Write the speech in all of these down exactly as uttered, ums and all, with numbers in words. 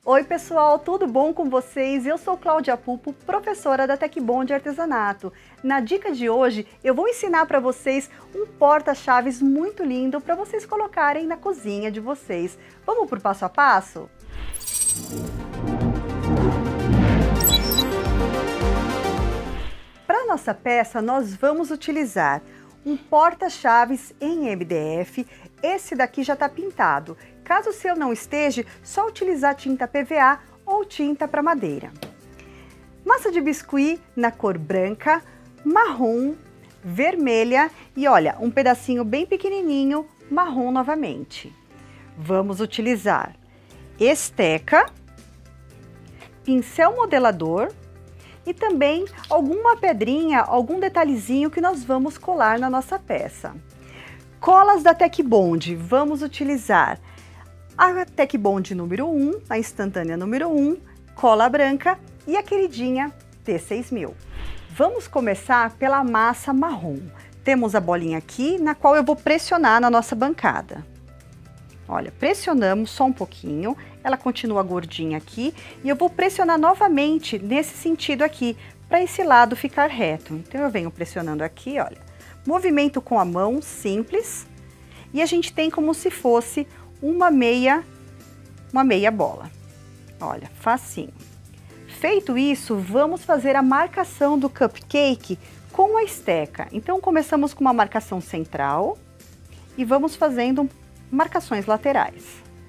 Oi pessoal, tudo bom com vocês? Eu sou Cláudia Pupo, professora da Tecbond Artesanato. Na dica de hoje eu vou ensinar para vocês um porta-chaves muito lindo para vocês colocarem na cozinha de vocês. Vamos pro passo a passo? Para nossa peça nós vamos utilizar um porta-chaves em M D F. Esse daqui já está pintado. Caso o seu não esteja, só utilizar tinta P V A ou tinta para madeira. Massa de biscuit na cor branca, marrom, vermelha e olha, um pedacinho bem pequenininho, marrom novamente. Vamos utilizar esteca, pincel modelador e também alguma pedrinha, algum detalhezinho que nós vamos colar na nossa peça. Colas da Tecbond, vamos utilizar a Tecbond número um, a instantânea número um, cola branca e a queridinha T seis mil. Vamos começar pela massa marrom. Temos a bolinha aqui, na qual eu vou pressionar na nossa bancada. Olha, pressionamos só um pouquinho, ela continua gordinha aqui, e eu vou pressionar novamente nesse sentido aqui, para esse lado ficar reto. Então eu venho pressionando aqui, olha, movimento com a mão, simples, e a gente tem como se fosse uma meia, uma meia bola. Olha, facinho. Feito isso, vamos fazer a marcação do cupcake com a esteca. Então começamos com uma marcação central e vamos fazendo marcações laterais.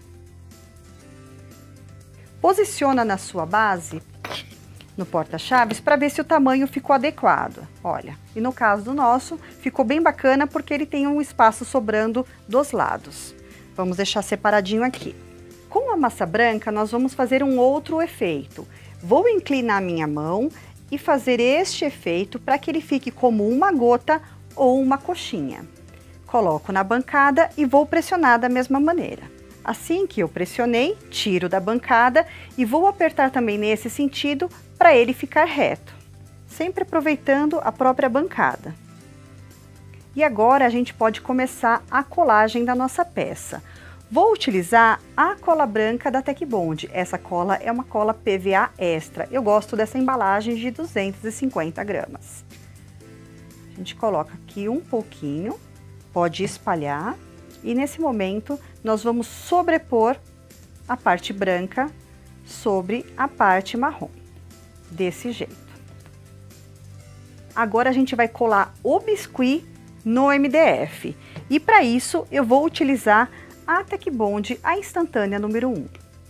Posiciona na sua base, no porta-chaves, para ver se o tamanho ficou adequado. Olha, e no caso do nosso, ficou bem bacana porque ele tem um espaço sobrando dos lados. Vamos deixar separadinho aqui. Com a massa branca, nós vamos fazer um outro efeito. Vou inclinar minha mão e fazer este efeito para que ele fique como uma gota ou uma coxinha. Coloco na bancada e vou pressionar da mesma maneira. Assim que eu pressionei, tiro da bancada e vou apertar também nesse sentido para ele ficar reto, sempre aproveitando a própria bancada. E agora a gente pode começar a colagem da nossa peça. Vou utilizar a cola branca da Tecbond. Essa cola é uma cola P V A extra. Eu gosto dessa embalagem de duzentas e cinquenta gramas. A gente coloca aqui um pouquinho, pode espalhar. E nesse momento nós vamos sobrepor a parte branca sobre a parte marrom. Desse jeito. Agora a gente vai colar o biscuit no M D F. E para isso eu vou utilizar a Tecbond, a instantânea número um.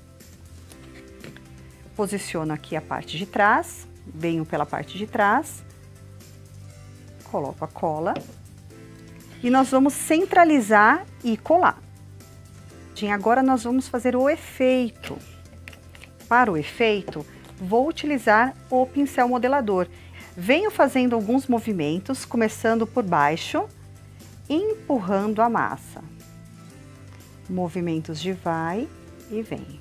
Posiciono aqui a parte de trás, venho pela parte de trás, coloco a cola e nós vamos centralizar e colar. Agora nós vamos fazer o efeito. Para o efeito, vou utilizar o pincel modelador. Venho fazendo alguns movimentos, começando por baixo, empurrando a massa. Movimentos de vai e vem.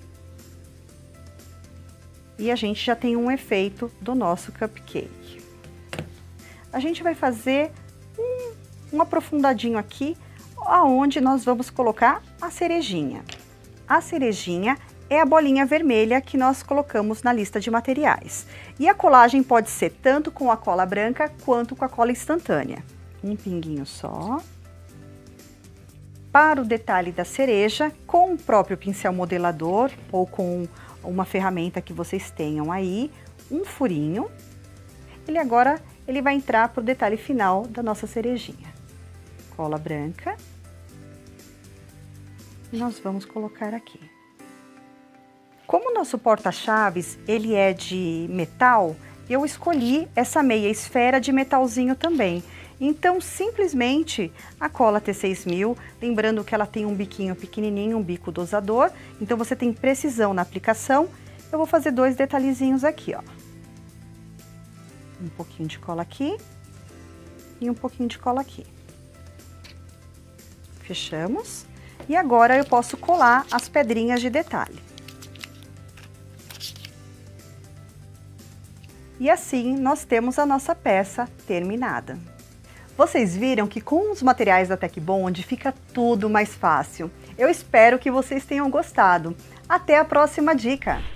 E a gente já tem um efeito do nosso cupcake. A gente vai fazer um, um aprofundadinho aqui, aonde nós vamos colocar a cerejinha. A cerejinha é a bolinha vermelha que nós colocamos na lista de materiais. E a colagem pode ser tanto com a cola branca quanto com a cola instantânea. Um pinguinho só. Para o detalhe da cereja, com o próprio pincel modelador ou com uma ferramenta que vocês tenham aí, um furinho. Ele agora ele vai entrar para o detalhe final da nossa cerejinha. Cola branca. E nós vamos colocar aqui. Como o nosso porta-chaves ele é de metal, eu escolhi essa meia esfera de metalzinho também. Então, simplesmente a cola T seis mil, lembrando que ela tem um biquinho pequenininho, um bico dosador, então você tem precisão na aplicação. Eu vou fazer dois detalhezinhos aqui, ó. Um pouquinho de cola aqui e um pouquinho de cola aqui. Fechamos. E agora eu posso colar as pedrinhas de detalhe. E assim nós temos a nossa peça terminada. Vocês viram que com os materiais da Tecbond fica tudo mais fácil. Eu espero que vocês tenham gostado. Até a próxima dica!